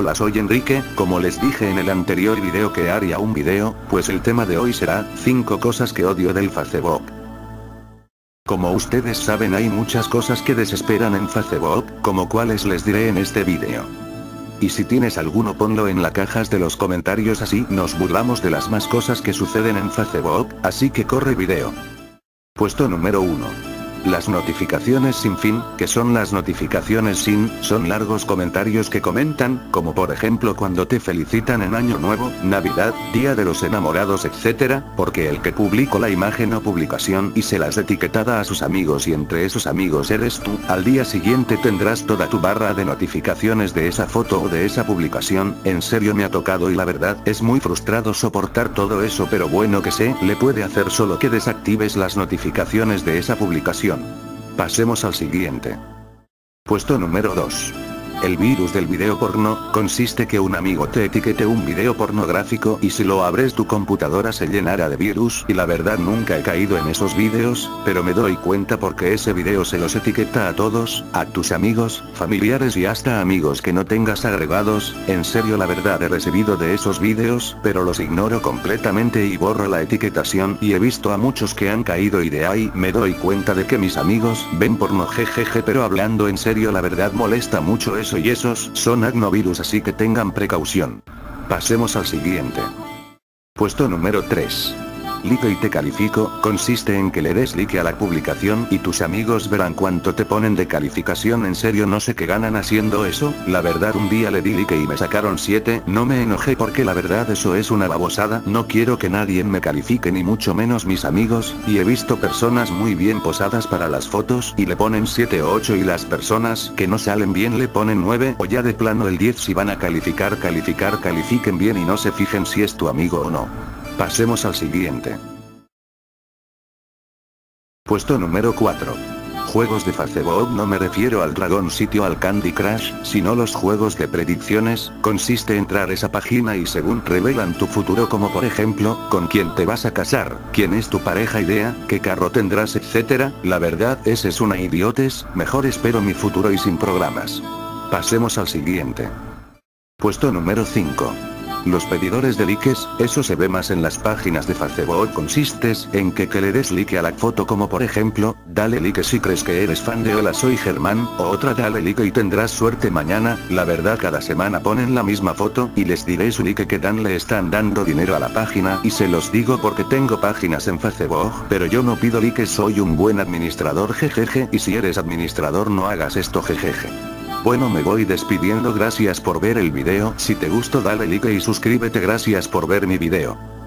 Hola, soy Enrique. Como les dije en el anterior video que haría un video, pues el tema de hoy será 5 cosas que odio del Facebook. Como ustedes saben, hay muchas cosas que desesperan en Facebook, como cuáles les diré en este video. Y si tienes alguno, ponlo en las cajas de los comentarios, así nos burlamos de las más cosas que suceden en Facebook, así que corre video. Puesto número 1. Las notificaciones sin fin. ¿Qué son las notificaciones sin? Son largos comentarios que comentan, como por ejemplo cuando te felicitan en Año Nuevo, Navidad, Día de los Enamorados, etc., porque el que publicó la imagen o publicación y se las etiquetada a sus amigos y entre esos amigos eres tú, al día siguiente tendrás toda tu barra de notificaciones de esa foto o de esa publicación. En serio me ha tocado y la verdad es muy frustrado soportar todo eso, pero bueno, que se le puede hacer, solo que desactives las notificaciones de esa publicación. Pasemos al siguiente. Puesto número 2. El virus del video porno. Consiste que un amigo te etiquete un video pornográfico y si lo abres tu computadora se llenará de virus, y la verdad nunca he caído en esos vídeos, pero me doy cuenta porque ese video se los etiqueta a todos, a tus amigos, familiares y hasta amigos que no tengas agregados. En serio, la verdad he recibido de esos vídeos, pero los ignoro completamente y borro la etiquetación, y he visto a muchos que han caído y de ahí me doy cuenta de que mis amigos ven porno, jejeje, pero hablando en serio, la verdad molesta mucho eso, y esos son adnovirus, así que tengan precaución. Pasemos al siguiente. Puesto número 3. Like y te califico. Consiste en que le des like a la publicación y tus amigos verán cuánto te ponen de calificación. En serio no sé qué ganan haciendo eso. La verdad un día le di like y me sacaron 7, no me enojé porque la verdad eso es una babosada, no quiero que nadie me califique ni mucho menos mis amigos, y he visto personas muy bien posadas para las fotos y le ponen 7 o 8 y las personas que no salen bien le ponen 9 o ya de plano el 10. Si van a calificar, califiquen bien y no se fijen si es tu amigo o no. Pasemos al siguiente. Puesto número 4. Juegos de Facebook. No me refiero al Dragon City o al Candy Crush, sino los juegos de predicciones. Consiste en entrar a esa página y según revelan tu futuro, como por ejemplo, con quién te vas a casar, quién es tu pareja idea, qué carro tendrás, etc. La verdad ese es una idiotez, mejor espero mi futuro y sin programas. Pasemos al siguiente. Puesto número 5. Los pedidores de likes. Eso se ve más en las páginas de Facebook. Consistes en que le des like a la foto, como por ejemplo, dale like si crees que eres fan de Hola soy Germán, o otra dale like y tendrás suerte mañana. La verdad cada semana ponen la misma foto, y les diré su like que dan, le están dando dinero a la página, y se los digo porque tengo páginas en Facebook, pero yo no pido likes, soy un buen administrador, jejeje, y si eres administrador no hagas esto, jejeje. Bueno, me voy despidiendo, gracias por ver el video, si te gustó dale like y suscríbete, gracias por ver mi video.